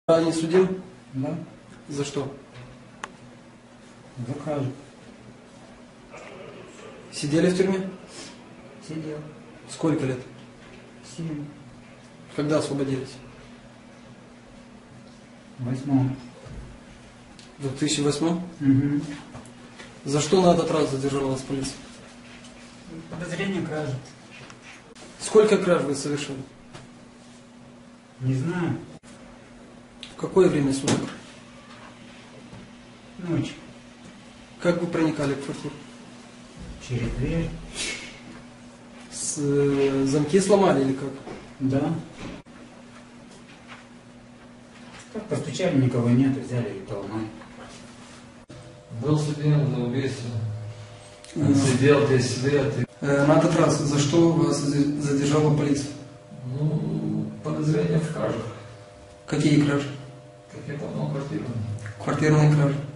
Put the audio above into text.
Не судим? Да. За что? За кражу. Сидели в тюрьме? Сидел. Сколько лет? 7. Когда освободились? 8. В 2008? Угу. За что на этот раз задержала вас полиция? Подозрение кражи. Сколько краж вы совершили? Не знаю. В какое время суток? Ночь. Как вы проникали в квартиру? Через дверь. Замки сломали или как? Да. Как постучали, никого нет, взяли и поломали. Был судим за убийство. Он сидел 10 лет. На этот раз за что вас задержала полиция? Ну, подозрение в кражах. Какие кражи? Как я понял, квартиру. Квартирные кражи.